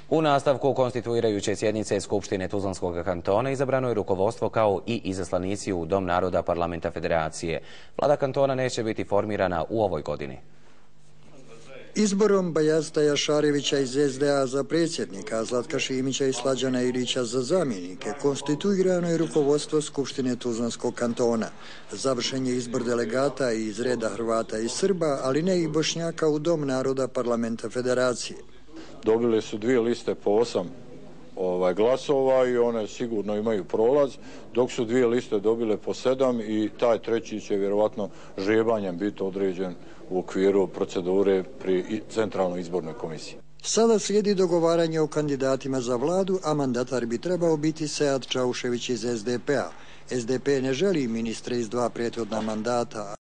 U nastavku konstituirajuće sjednice Skupštine Tuzlanskog kantona izabrano je rukovodstvo kao i izaslanici u Dom naroda Parlamenta Federacije. Vlada kantona neće biti formirana u ovoj godini. Izborom Bajazeta Jašarevića iz SDA za predsjednika, Zlatka Šimića i Slađana Ilića za zamjenike, konstituirano je rukovodstvo Skupštine Tuzlanskog kantona. Završen je izbor delegata iz reda Hrvata i Srba, ali ne i Bošnjaka u Dom naroda Parlamenta Federacije. Dobile su 2 liste po 8 glasova i one sigurno imaju prolaz, dok su 2 liste dobile po 7 i taj treći će vjerovatno žrebanjem biti određen u okviru procedure pri Centralnoj izbornoj komisiji. Sada slijedi dogovaranje o kandidatima za vladu, a mandatar bi trebao biti Sead Čaušević iz SDP-a. SDP ne želi ministre iz 2 prethodna mandata,